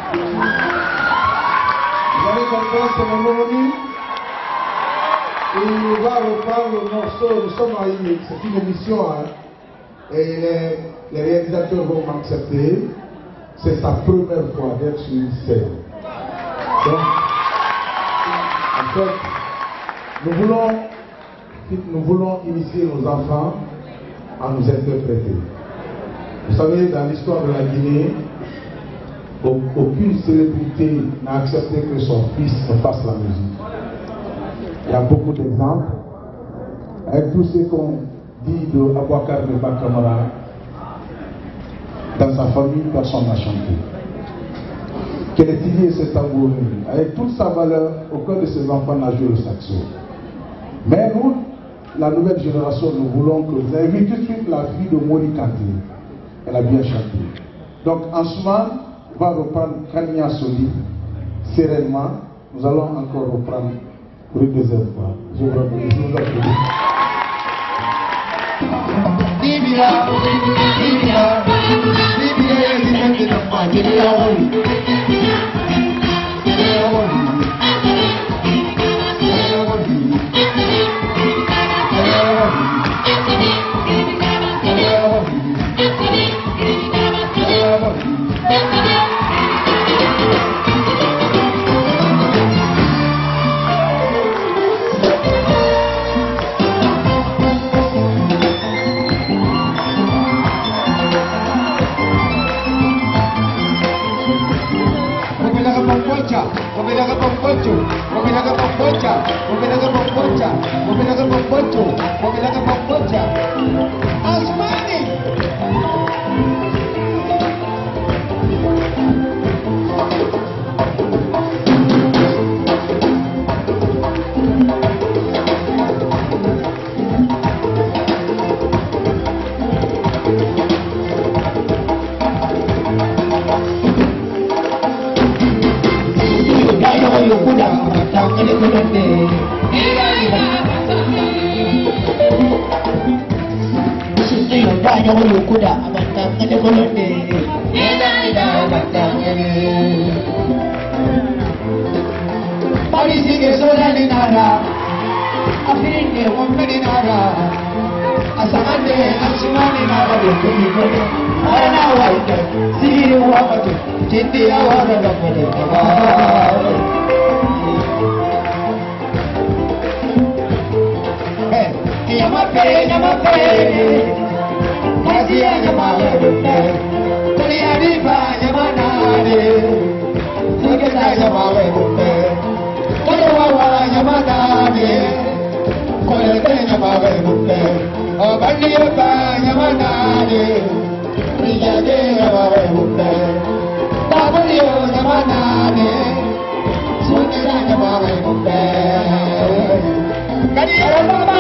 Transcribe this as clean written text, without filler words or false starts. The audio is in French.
Vous avez compris, c'est mon homonyme. Et on va reprendre le morceau. Nous sommes en ligne, c'est une émission. Hein. Et les réalisateurs vont m'accepter. C'est sa première fois d'être sur une scène. Donc, en fait, nous voulons initier nos enfants à nous interpréter. Vous savez, dans l'histoire de la Guinée, aucune célébrité n'a accepté que son fils fasse la musique. Il y a beaucoup d'exemples. Avec tout ce qu'on dit de Abouakar de Bakamara, dans sa famille, personne n'a chanté. Quel est lié ce tambour? Avec toute sa valeur, aucun de ses enfants n'a joué le saxo. Mais nous, la nouvelle génération, nous voulons que vous avez vu tout de suite la fille de Mori Kanté. Elle a bien chanté. Donc, en ce moment, on va reprendre Kania Soli sereinement. Nous allons encore reprendre pour une deuxième fois. Je vous applaudis. Kadi